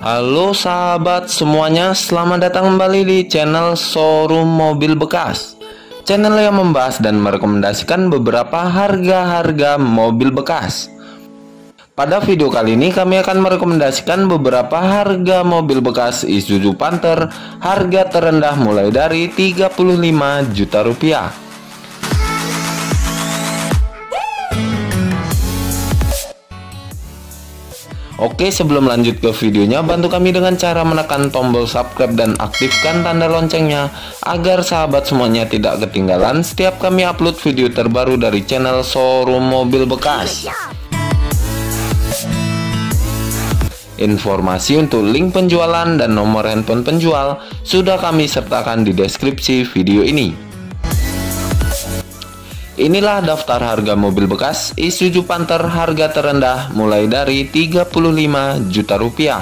Halo sahabat semuanya, selamat datang kembali di channel Showroom Mobil Bekas. Channel yang membahas dan merekomendasikan beberapa harga-harga mobil bekas. Pada video kali ini kami akan merekomendasikan beberapa harga mobil bekas Isuzu Panther. Harga terendah mulai dari 35 juta rupiah. Oke, sebelum lanjut ke videonya, bantu kami dengan cara menekan tombol subscribe dan aktifkan tanda loncengnya agar sahabat semuanya tidak ketinggalan setiap kami upload video terbaru dari channel Showroom Mobil Bekas. Informasi untuk link penjualan dan nomor handphone penjual sudah kami sertakan di deskripsi video ini. Inilah daftar harga mobil bekas Isuzu Panther harga terendah mulai dari 35 juta rupiah.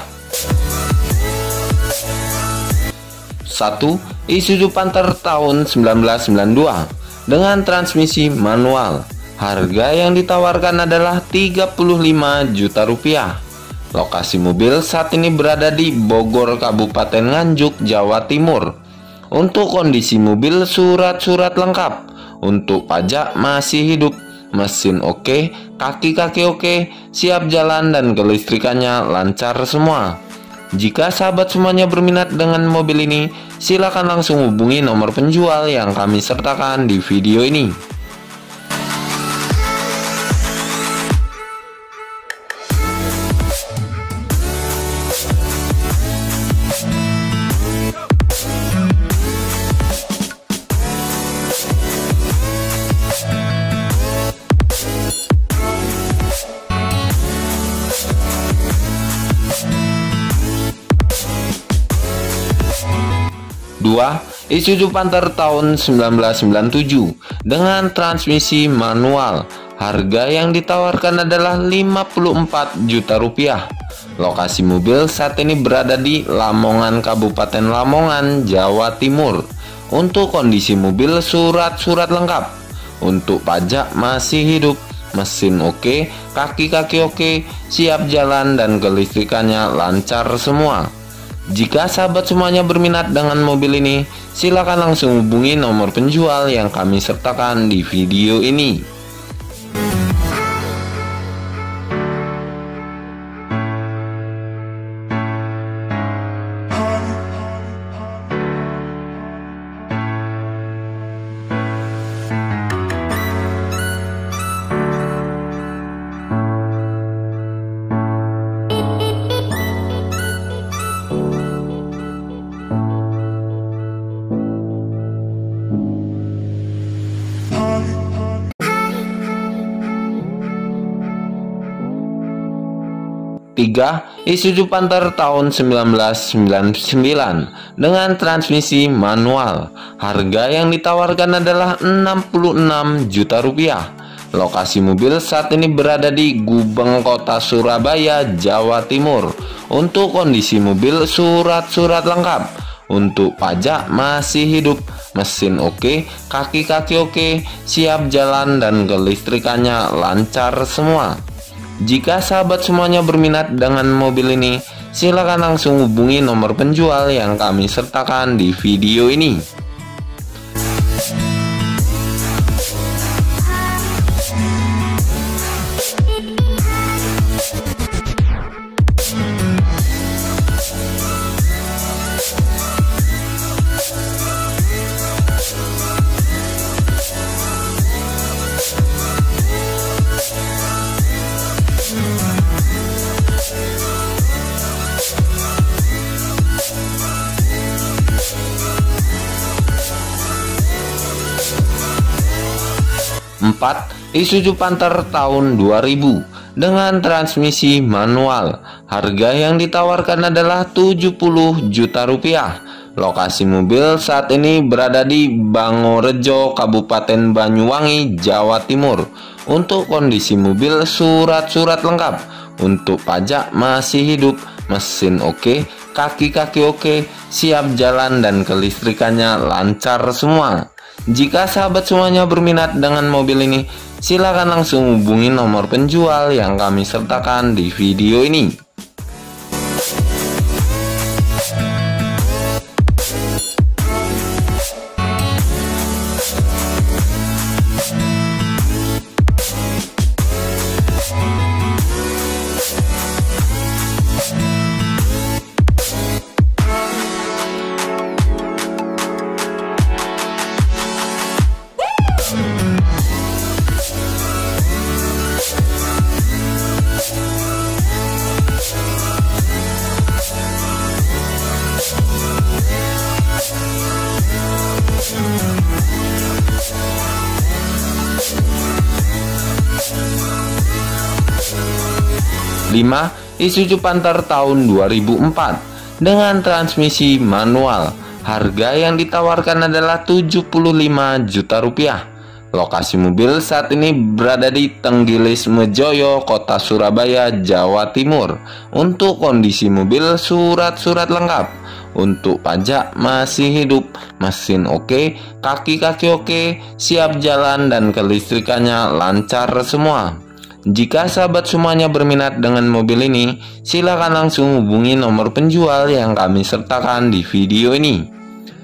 1. Isuzu Panther tahun 1992 dengan transmisi manual. Harga yang ditawarkan adalah 35 juta rupiah. Lokasi mobil saat ini berada di Bogor, Kabupaten Nganjuk, Jawa Timur. Untuk kondisi mobil, surat-surat lengkap. Untuk pajak masih hidup, mesin oke, kaki-kaki oke, siap jalan dan kelistrikannya lancar semua. Jika sahabat semuanya berminat dengan mobil ini, silakan langsung hubungi nomor penjual yang kami sertakan di video ini. 2. Isuzu Panther tahun 1997 dengan transmisi manual. Harga yang ditawarkan adalah 54 juta rupiah. Lokasi mobil saat ini berada di Lamongan, Kabupaten Lamongan, Jawa Timur. Untuk kondisi mobil, surat-surat lengkap. Untuk pajak masih hidup, mesin oke, kaki-kaki oke, siap jalan dan kelistrikannya lancar semua. Jika sahabat semuanya berminat dengan mobil ini, silakan langsung hubungi nomor penjual yang kami sertakan di video ini. 3. Isuzu Panther tahun 1999 dengan transmisi manual. Harga yang ditawarkan adalah 66 juta rupiah. Lokasi mobil saat ini berada di Gubeng, Kota Surabaya, Jawa Timur. Untuk kondisi mobil, surat-surat lengkap. Untuk pajak masih hidup, mesin oke, kaki-kaki oke, siap jalan dan kelistrikannya lancar semua. Jika sahabat semuanya berminat dengan mobil ini, silakan langsung hubungi nomor penjual yang kami sertakan di video ini. 4. Isuzu Panther tahun 2000 dengan transmisi manual. Harga yang ditawarkan adalah 70 juta rupiah. Lokasi mobil saat ini berada di Bangorejo, Kabupaten Banyuwangi, Jawa Timur. Untuk kondisi mobil, surat-surat lengkap. Untuk pajak masih hidup, mesin oke, kaki-kaki oke, siap jalan dan kelistrikannya lancar semua. Jika sahabat semuanya berminat dengan mobil ini, silakan langsung hubungi nomor penjual yang kami sertakan di video ini. 5. Isuzu Panther tahun 2004 dengan transmisi manual. Harga yang ditawarkan adalah 75 juta rupiah. Lokasi mobil saat ini berada di Tenggilis Mejoyo, Kota Surabaya, Jawa Timur. Untuk kondisi mobil, surat-surat lengkap. Untuk pajak masih hidup, mesin oke, kaki-kaki oke, siap jalan, dan kelistrikannya lancar semua. Jika sahabat semuanya berminat dengan mobil ini, silakan langsung hubungi nomor penjual yang kami sertakan di video ini.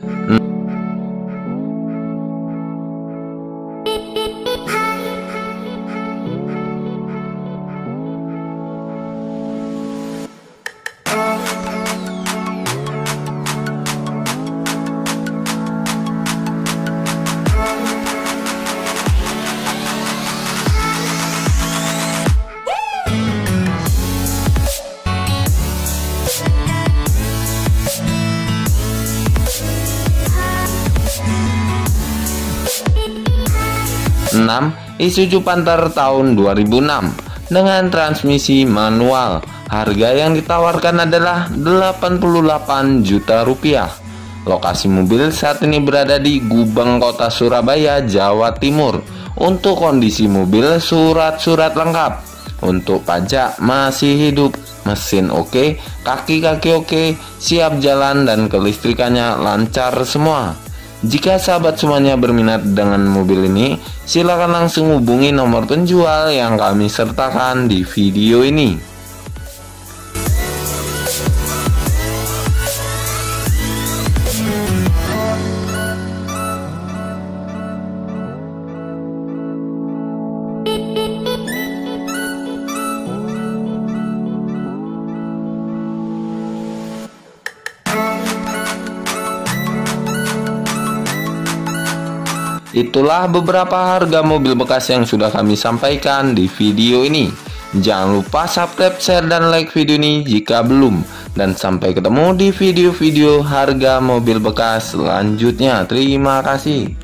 Isuzu Panther tahun 2006 dengan transmisi manual. Harga yang ditawarkan adalah 88 juta rupiah. Lokasi mobil saat ini berada di Gubeng, Kota Surabaya, Jawa Timur. Untuk kondisi mobil, surat-surat lengkap. Untuk pajak masih hidup, mesin oke, kaki-kaki oke, siap jalan, dan kelistrikannya lancar semua. Jika sahabat semuanya berminat dengan mobil ini, silakan langsung hubungi nomor penjual yang kami sertakan di video ini. Itulah beberapa harga mobil bekas yang sudah kami sampaikan di video ini. Jangan lupa subscribe, share, dan like video ini jika belum. Dan sampai ketemu di video-video harga mobil bekas selanjutnya. Terima kasih.